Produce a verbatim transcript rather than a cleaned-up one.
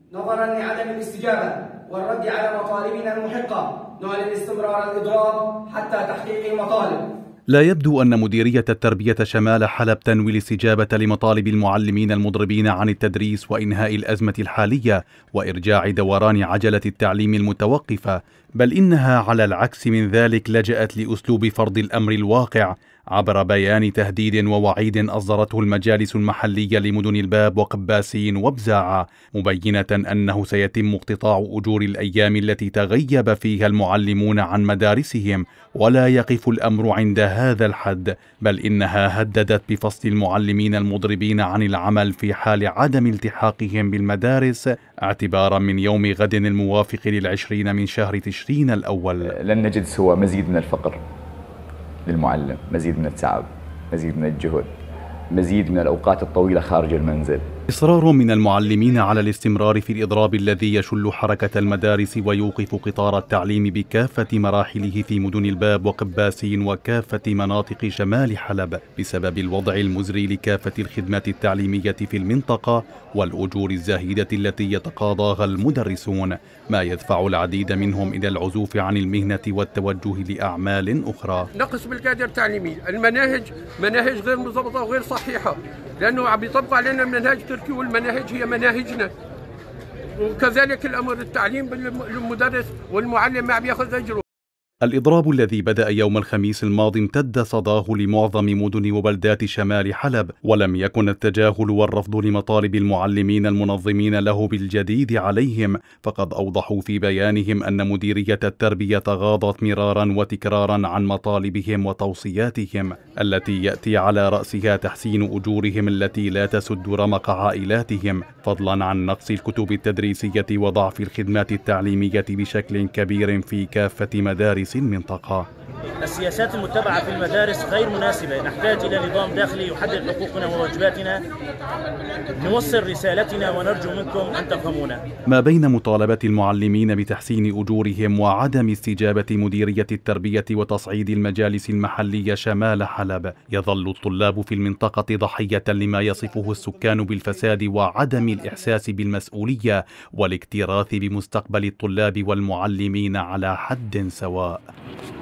نظرا لعدم الاستجابة والرد على مطالبنا المحقة نعلن استمرار الإضراب حتى تحقيق المطالب. لا يبدو أن مديرية التربية شمال حلب تنوي الاستجابة لمطالب المعلمين المضربين عن التدريس وإنهاء الأزمة الحالية وإرجاع دوران عجلة التعليم المتوقفة، بل إنها على العكس من ذلك لجأت لأسلوب فرض الأمر الواقع عبر بيان تهديد ووعيد أصدرته المجالس المحلية لمدن الباب وقباسين وبزاعة، مبينة أنه سيتم اقتطاع أجور الأيام التي تغيب فيها المعلمون عن مدارسهم. ولا يقف الأمر عند هذا الحد، بل إنها هددت بفصل المعلمين المضربين عن العمل في حال عدم التحاقهم بالمدارس اعتبارا من يوم غد الموافق للعشرين من شهر تشرين الأول. لن نجد سوى مزيد من الفقر للمعلم، مزيد من التعب، مزيد من الجهد، مزيد من الأوقات الطويلة خارج المنزل. إصرار من المعلمين على الاستمرار في الإضراب الذي يشل حركة المدارس ويوقف قطار التعليم بكافة مراحله في مدن الباب وقباسين وكافة مناطق شمال حلب بسبب الوضع المزري لكافة الخدمات التعليمية في المنطقة والأجور الزاهدة التي يتقاضاها المدرسون، ما يدفع العديد منهم إلى العزوف عن المهنة والتوجه لأعمال أخرى. نقص بالكادر التعليمي، المناهج مناهج غير مضبطة وغير صحيحة، لأنه عم يطبق علينا منهاج تركي والمناهج هي مناهجنا، وكذلك الأمر التعليم بالمدرس والمعلم ما عم ياخذ أجره. الإضراب الذي بدأ يوم الخميس الماضي امتد صداه لمعظم مدن وبلدات شمال حلب، ولم يكن التجاهل والرفض لمطالب المعلمين المنظمين له بالجديد عليهم، فقد أوضحوا في بيانهم أن مديرية التربية غاضت مرارا وتكرارا عن مطالبهم وتوصياتهم التي يأتي على رأسها تحسين أجورهم التي لا تسد رمق عائلاتهم، فضلا عن نقص الكتب التدريسية وضعف الخدمات التعليمية بشكل كبير في كافة مدارس المنطقة. السياسات المتبعة في المدارس غير مناسبة، نحتاج إلى نظام داخلي يحدد حقوقنا وواجباتنا، نوصل رسالتنا ونرجو منكم أن تفهمونا. ما بين مطالبة المعلمين بتحسين أجورهم وعدم استجابة مديرية التربية وتصعيد المجالس المحلية شمال حلب، يظل الطلاب في المنطقة ضحية لما يصفه السكان بالفساد وعدم الإحساس بالمسؤولية والاكتراث بمستقبل الطلاب والمعلمين على حد سواء.